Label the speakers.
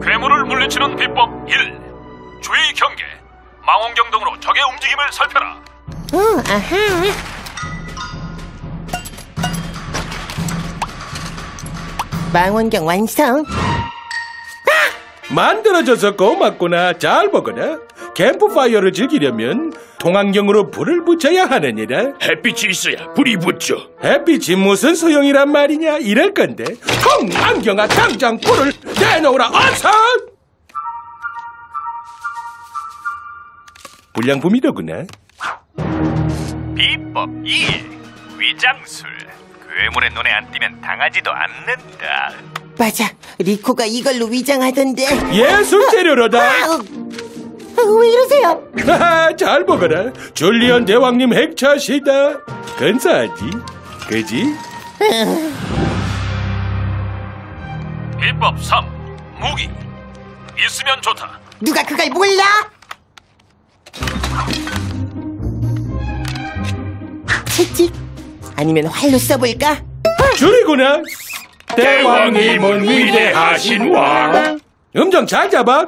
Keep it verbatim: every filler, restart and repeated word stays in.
Speaker 1: 괴물을 물리치는 비법 일. 주의 경계. 망원경 등으로 적의 움직임을 살펴라.
Speaker 2: 어, 아하. 망원경 완성.
Speaker 3: 만들어져서 고맙구나. 잘 보거라. 캠프파이어를 즐기려면 통안경으로 불을 붙여야 하느니라.
Speaker 4: 햇빛이 있어야 불이 붙죠.
Speaker 3: 햇빛이 무슨 소용이란 말이냐 이럴 건데. 통안경아 당장 불을 내놓으라 어서. 불량품이더구나.
Speaker 5: 비법 이. 위장술. 괴물의 눈에 안 띄면 당하지도 않는다.
Speaker 2: 맞아, 리코가 이걸로 위장하던데.
Speaker 3: 예술 재료로다.
Speaker 2: 아, 왜 이러세요?
Speaker 3: 하하, 잘 보거라. 줄리언 대왕님 핵차시다. 근사하지? 그지?
Speaker 1: 비법 삼. 무기. 있으면 좋다.
Speaker 2: 누가 그걸 몰라? 채찍? 아니면 활로 써볼까?
Speaker 3: 줄이구나.
Speaker 4: 대왕님은 위대하신 왕.
Speaker 3: 음정 잘 잡아.